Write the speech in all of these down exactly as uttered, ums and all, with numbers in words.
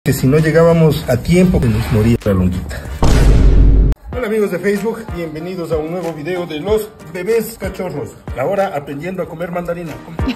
que si no llegábamos a tiempo se nos moría la longuita. Hola amigos de Facebook, bienvenidos a un nuevo video de los bebés cachorros. Ahora aprendiendo a comer mandarina.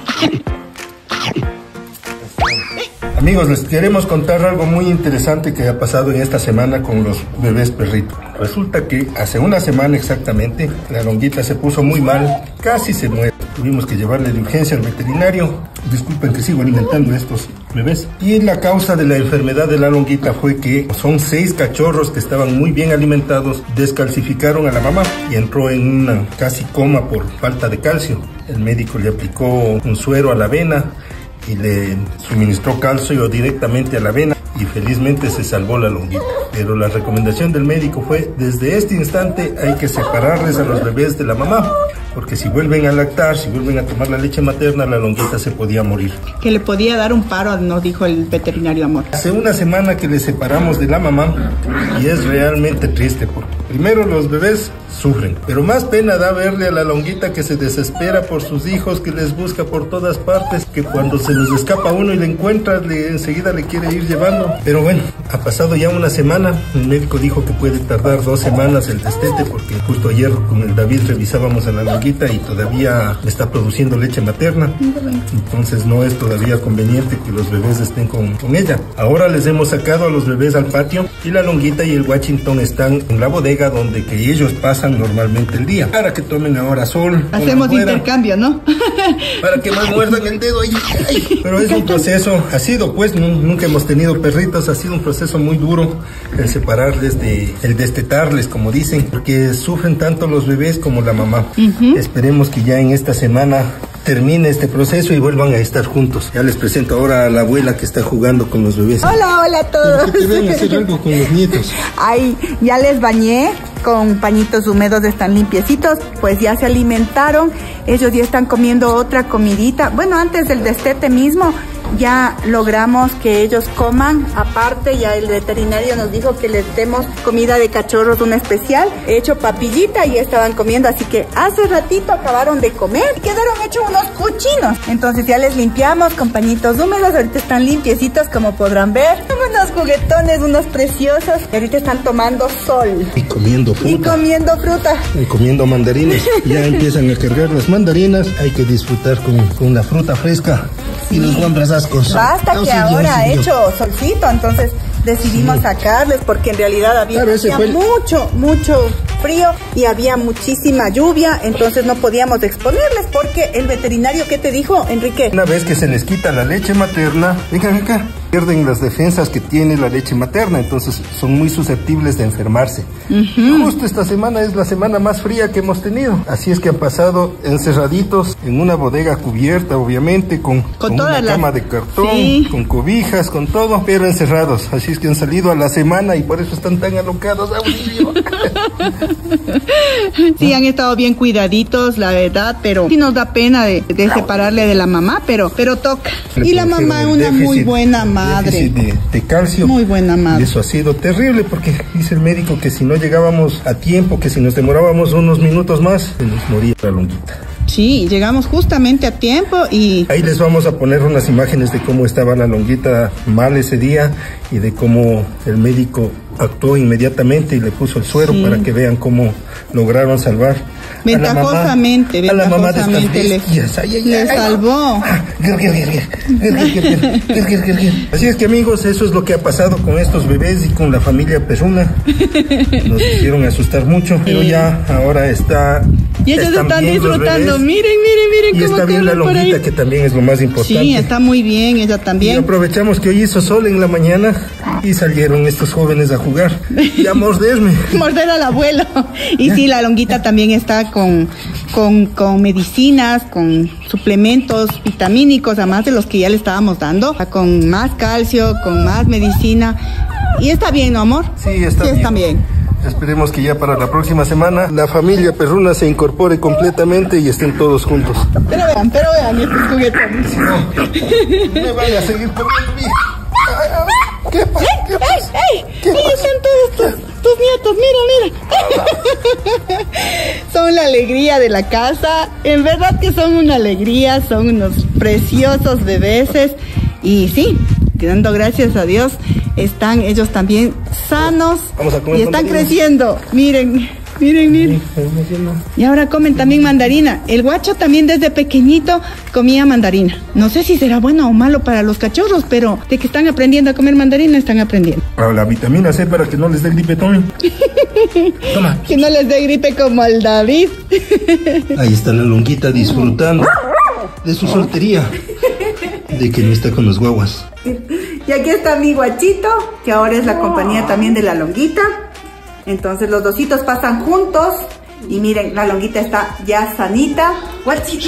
Amigos, les queremos contar algo muy interesante que ha pasado en esta semana con los bebés perritos. Resulta que hace una semana exactamente, la longuita se puso muy mal, casi se muere. Tuvimos que llevarle de urgencia al veterinario. Disculpen que sigo alimentando estos bebés. Y la causa de la enfermedad de la longuita fue que son seis cachorros que estaban muy bien alimentados, descalcificaron a la mamá y entró en una casi coma por falta de calcio. El médico le aplicó un suero a la vena y le suministró calcio directamente a la vena y felizmente se salvó la longuita. Pero la recomendación del médico fue: desde este instante hay que separarles a los bebés de la mamá, porque si vuelven a lactar, si vuelven a tomar la leche materna, la longuita se podía morir. Que le podía dar un paro, nos dijo el veterinario Amor. Hace una semana que le separamos de la mamá y es realmente triste, porque primero los bebés sufren, pero más pena da verle a la longuita que se desespera por sus hijos, que les busca por todas partes, que cuando se nos escapa uno y le encuentra, le, enseguida le quiere ir llevando. Pero bueno, ha pasado ya una semana, el médico dijo que puede tardar dos semanas el destete, porque justo ayer con el David revisábamos a la longuita y todavía está produciendo leche materna, entonces no es todavía conveniente que los bebés estén con, con ella. Ahora les hemos sacado a los bebés al patio y la longuita y el Washington están en la bodega donde que ellos pasan normalmente el día, para que tomen ahora sol. Hacemos intercambio, ¿no? Para que más muerdan el dedo. Ay, ay. Pero es un proceso, ha sido pues, nunca hemos tenido perritos, ha sido un proceso muy duro el separarles, de, el destetarles, como dicen, porque sufren tanto los bebés como la mamá. Uh-huh. Esperemos que ya en esta semana termine este proceso y vuelvan a estar juntos. Ya les presento ahora a la abuela que está jugando con los bebés. Hola, hola a todos. Que te ven hacer algo con los nietos. Ay, ya les bañé con pañitos húmedos, están limpiecitos, pues ya se alimentaron. Ellos ya están comiendo otra comidita. Bueno, antes del destete mismo ya logramos que ellos coman aparte. Ya el veterinario nos dijo que les demos comida de cachorros, una especial. He hecho papillita y estaban comiendo, así que hace ratito acabaron de comer y quedaron hechos unos cochinos. Entonces ya les limpiamos con pañitos húmedos, ahorita están limpiecitos como podrán ver. Son unos juguetones, unos preciosos, y ahorita están tomando sol. Y comiendo fruta. Y comiendo fruta. Y comiendo mandarinas. Ya empiezan a cargar las mandarinas, hay que disfrutar con, con la fruta fresca. Sí. Y los guambras ascos. Basta que ahora ha hecho solcito, entonces decidimos sí. sacarles, porque en realidad había, claro, había el... mucho, mucho frío y había muchísima lluvia, entonces no podíamos exponerles, porque el veterinario, ¿qué te dijo, Enrique? Una vez que se les quita la leche materna, vengan acá, pierden las defensas que tiene la leche materna, entonces son muy susceptibles de enfermarse. Uh-huh. Justo esta semana es la semana más fría que hemos tenido, así es que han pasado encerraditos en una bodega cubierta, obviamente, con, con, con una la... cama de cartón, sí. con cobijas, con todo, pero encerrados, así es que han salido a la semana y por eso están tan alocados. Sí, han estado bien cuidaditos, la verdad, pero sí nos da pena de, de separarle de la mamá, pero, pero toca. Y la mamá es una muy buena madre. De, de calcio. Muy buena madre. Eso ha sido terrible, porque dice el médico que si no llegábamos a tiempo, que si nos demorábamos unos minutos más, se nos moría la longuita. Sí, llegamos justamente a tiempo y... Ahí les vamos a poner unas imágenes de cómo estaba la longuita mal ese día y de cómo el médico actuó inmediatamente y le puso el suero, sí. para que vean cómo lograron salvar ventajosamente, a la mamá, ventajosamente a la mamá de estas bestias. Ay, ay, le ay, salvó. Así es que amigos, eso es lo que ha pasado con estos bebés y con la familia Perruna. Nos hicieron asustar mucho, pero ya ahora está... Y ellos están, están disfrutando, miren, miren, miren. Y cómo está bien la longuita, que también es lo más importante. Sí, está muy bien, ella también. Y aprovechamos que hoy hizo sol en la mañana y salieron estos jóvenes a jugar y a morderme. Morder al abuelo. Y sí, la longuita también está con, con, con medicinas, con suplementos vitamínicos, además de los que ya le estábamos dando, con más calcio, con más medicina. Y está bien, ¿no, amor? Sí, está sí, bien. Está bien. Esperemos que ya para la próxima semana la familia Perruna se incorpore completamente y estén todos juntos. Pero vean, pero vean estos juguetones. Si no, me van a seguir comiendo. ¿Qué pasa? ¿Qué pasa? ¡Ey, ey! ¡Ahí están todos tus, tus nietos! ¡Mira, mira! Son la alegría de la casa. En verdad que son una alegría, son unos preciosos bebeses. Y sí, dando gracias a Dios están ellos también sanos Vamos a comer y están mandarinas. creciendo. Miren, miren, miren. Y ahora comen también mandarina. El guacho también desde pequeñito comía mandarina. No sé si será bueno o malo para los cachorros, pero de que están aprendiendo a comer mandarina, están aprendiendo. Para la vitamina C para que no les dé gripe, tomen. Toma. Que no les dé gripe como al David. Ahí está la longuita disfrutando de su soltería, de que no está con los guaguas. Y aquí está mi guachito, que ahora es la compañía también de la longuita. Entonces los dositos pasan juntos. Y miren, la longuita está ya sanita. Guachito.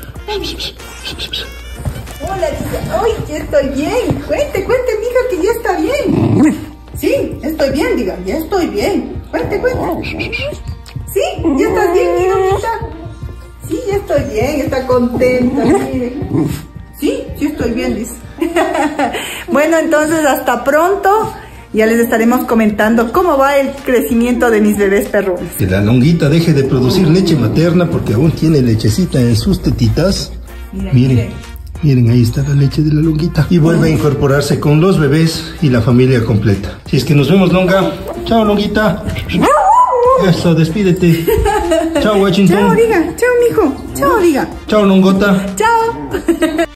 Hola, diga. ¡Ay, ya estoy bien! Cuente, cuente, mija, que ya está bien. Sí, estoy bien, diga. Ya estoy bien. Cuente, cuente. Sí, ya estás bien, mi longuita. Sí, ya estoy bien. Está contenta, miren. Sí, sí estoy bien, dice. Bueno, entonces hasta pronto. Ya les estaremos comentando cómo va el crecimiento de mis bebés perrunos. Que la longuita deje de producir leche materna porque aún tiene lechecita en sus tetitas. Miren, Miren, miren. miren, ahí está la leche de la longuita. Y vuelve a incorporarse con los bebés y la familia completa. Si es que nos vemos, longa. Chao, longuita. Eso, despídete. Chao, Washington. Chao, diga. Chao, mijo. Chao, diga. Chao, longota. Chao.